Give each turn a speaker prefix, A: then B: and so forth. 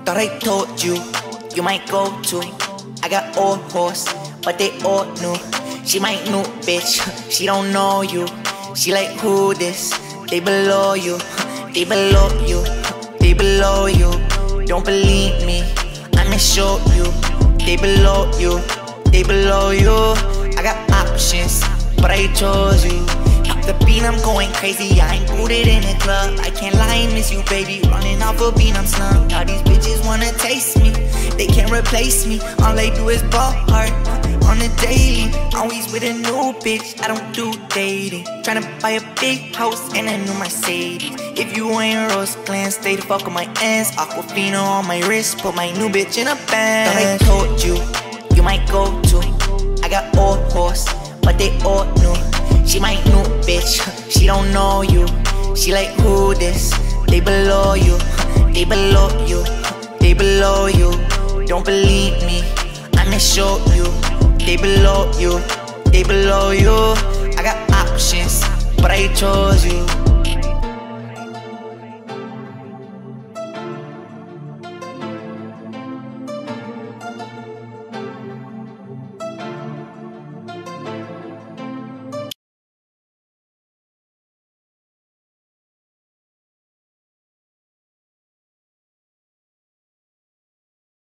A: Thought I told you, you might go to. I got old horse, but they all new. She my new bitch, she don't know you. She like who this? They below you, they below you, they below you. Don't believe me, I'ma show you. They below you, they below you. I got options, but I chose you. The beat, I'm going crazy, I ain't booted in a club. I can't lie, miss you, baby, running off a beat, I'm slumped. All these bitches wanna taste me, they can't replace me. All they do is ball hard, on the daily. Always with a new bitch, I don't do dating. Tryna buy a big house and a new Mercedes. If you ain't Rose Glen, stay the fuck on my ass. Aquafina on my wrist, put my new bitch in a bag. Thought I told you, you might go to. I got old horse, but they all new. She my new bitch, she don't know you. She like who this? They below you, they below you, they below you. Don't believe me, I'ma show you. They below you, they below you. I got options, but I chose you.